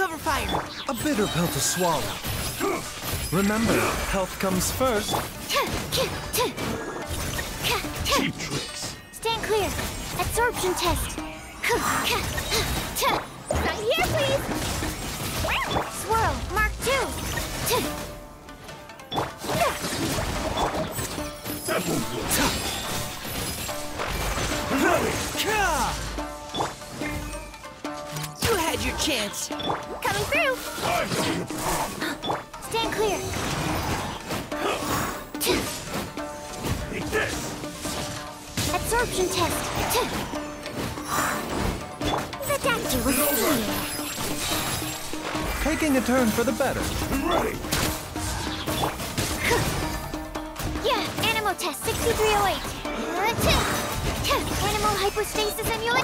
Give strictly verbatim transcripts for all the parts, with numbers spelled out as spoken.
cover fire. A bitter pill to swallow. Remember, health comes first. Cheap tricks. Stand clear. Absorption test. Right here, please. Swirl, mark two. That won't work. You had your chance. Coming through. I know your problem. Stand clear. Take this. Absorption test. The doctor was here. Taking a turn for the better. I'm ready. Yeah, animal test sixty-three oh eight. Animal hypostasis amulet.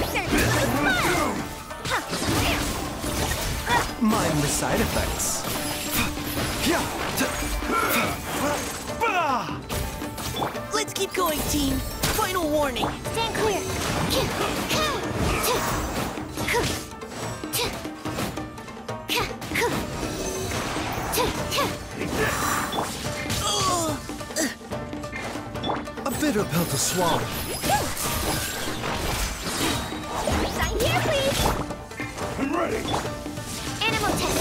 Mind the side effects. Let's keep going, team. Final warning. Stand clear. A bitter pill to swallow. Sign here, please. I'm ready. Animal test.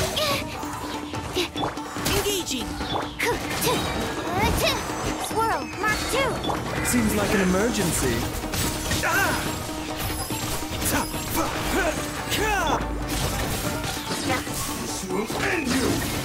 Engaging. Swirl, mark two. Seems like an emergency. This will end you.